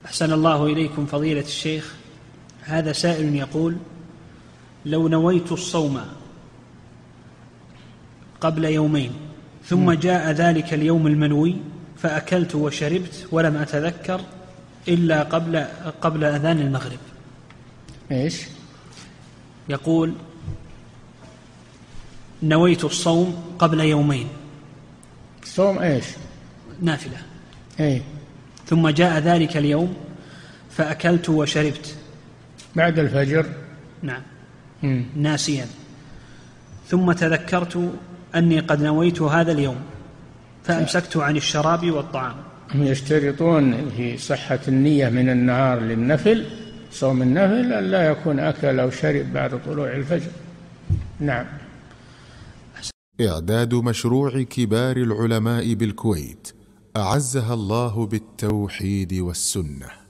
أحسن الله إليكم فضيلة الشيخ. هذا سائل يقول: لو نويت الصوم قبل يومين ثم جاء ذلك اليوم المنوي فأكلت وشربت ولم أتذكر إلا قبل أذان المغرب. إيش؟ يقول: نويت الصوم قبل يومين. صوم إيش؟ نافلة. إيه. ثم جاء ذلك اليوم فأكلت وشربت بعد الفجر. نعم. ناسيا، ثم تذكرت أني قد نويت هذا اليوم فأمسكت عن الشراب والطعام. هم يشترطون في صحة النية من النهار للنفل، صوم النفل، أن لا يكون أكل أو شرب بعد طلوع الفجر. نعم. إعداد مشروع كبار العلماء بالكويت أعزها الله بالتوحيد والسنة.